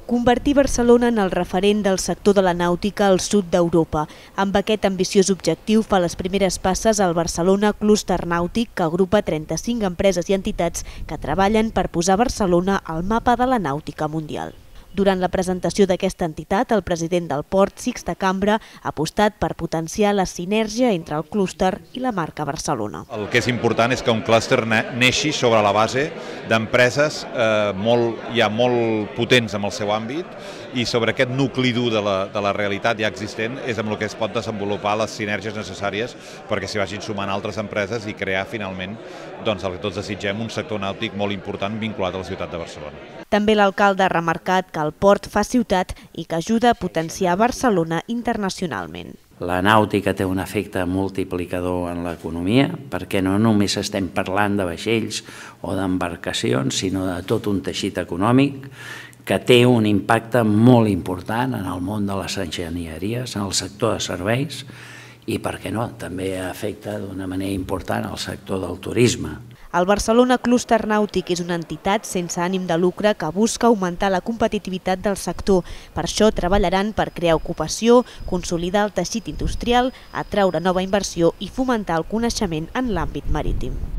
Convertir Barcelona en el referent del sector de la nàutica al sud d'Europa. Amb aquest ambiciós objectiu fa les primeres passes al Barcelona Clúster Nàutic, que agrupa 35 empreses i entitats que treballen per posar Barcelona al mapa de la nàutica mundial. Durant la presentació d'aquesta entitat, el president del port, Sixte Cambra, ha apostat per potenciar la sinergia entre el clúster i la marca Barcelona. El que és important és que un clúster neixi sobre la base d'empreses molt potents en el seu àmbit, i sobre aquest nucli dur de la realitat ja existent és amb el que es pot desenvolupar les sinergies necessàries perquè s'hi vagin sumant altres empreses i crear finalment el que tots desitgem, un sector nàutic molt important vinculat a la ciutat de Barcelona. També l'alcalde ha remarcat que el port fa ciutat i que ajuda a potenciar Barcelona internacionalment. La nàutica té un efecte multiplicador en l'economia, perquè no només estem parlant de vaixells o d'embarcacions, sinó de tot un teixit econòmic que té un impacte molt important en el món de les enginyeries, en el sector de serveis i, per què no, també afecta d'una manera important el sector del turisme. El Barcelona Clúster Nàutic és una entitat sense ànim de lucre que busca augmentar la competitivitat del sector. Per això treballaran per crear ocupació, consolidar el teixit industrial, atraure nova inversió i fomentar el coneixement en l'àmbit marítim.